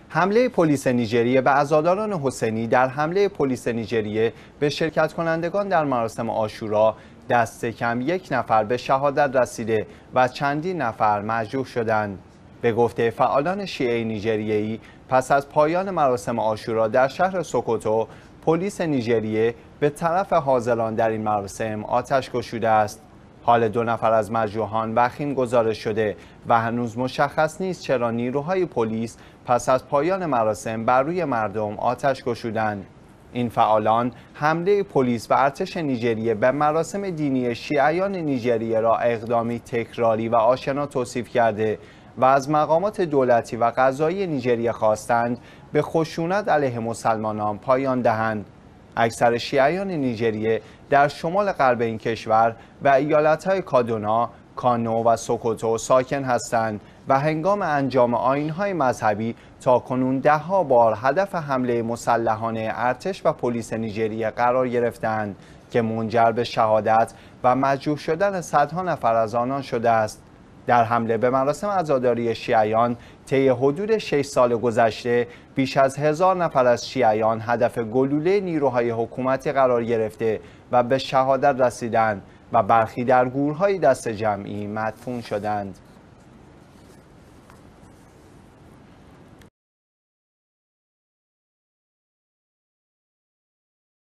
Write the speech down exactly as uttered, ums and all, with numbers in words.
حمله پلیس نیجریه به عزاداران حسینی در حمله پلیس نیجریه به شرکت کنندگان در مراسم عاشورا دست کم یک نفر به شهادت رسیده و چندین نفر مجروح شدند. به گفته فعالان شیعه نیجریه‌ای، پس از پایان مراسم عاشورا در شهر سوکوتو، پلیس نیجریه به طرف حاضران در این مراسم آتش گشوده است. حال دو نفر از مجروحان وخیم گزارش شده و هنوز مشخص نیست چرا نیروهای پلیس پس از پایان مراسم بر روی مردم آتش گشودند. این فعالان حمله پلیس و ارتش نیجریه به مراسم دینی شیعیان نیجریه را اقدامی تکراری و آشنا توصیف کرده و از مقامات دولتی و قضایی نیجریه خواستند به خشونت علیه مسلمانان پایان دهند. اکثر شیعیان نیجریه در شمال غرب این کشور و ایالت‌های کادونا، کانو و سوکوتو ساکن هستند و هنگام انجام آیین‌های مذهبی تاکنون ده‌ها بار هدف حمله مسلحانه ارتش و پلیس نیجریه قرار گرفتند که منجر به شهادت و مجروح شدن صدها نفر از آنان شده است. در حمله به مراسم عزاداری شیعیان طی حدود شش سال گذشته بیش از هزار نفر از شیعیان هدف گلوله نیروهای حکومتی قرار گرفته و به شهادت رسیدند و برخی در گورهای دست جمعی مدفون شدند.